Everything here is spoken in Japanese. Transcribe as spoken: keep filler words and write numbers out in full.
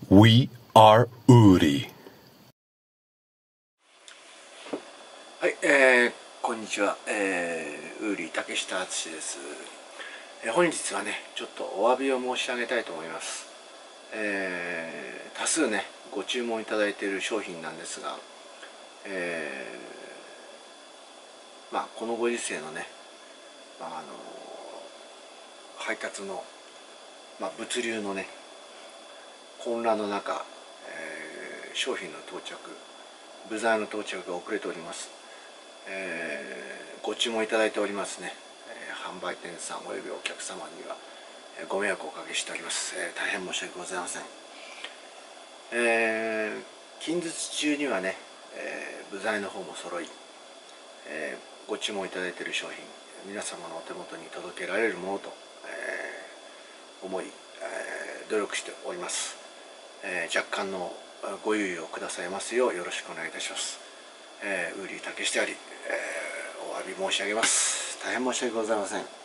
We are Uri。 はい、えー、こんにちは、えー、ウーリー竹下敦です、えー。本日はね、ちょっとお詫びを申し上げたいと思います。えー、多数ね、ご注文いただいている商品なんですが、えー、まあこのご時世のね、まあ、あの配達の、まあ、物流のね混乱の中、えー、商品の到着、部材の到着が遅れております。えー、ご注文いただいておりますね、えー、販売店さんおよびお客様には、えー、ご迷惑をおかけしております。えー、大変申し訳ございません。えー、近日中にはね、えー、部材の方も揃い、えー、ご注文いただいている商品、皆様のお手元に届けられるものと、えー、思い、えー、努力しております。えー、若干のご猶予をくださいますようよろしくお願いいたします。えー、ウーリー竹下より、えー、お詫び申し上げます。大変申し訳ございません。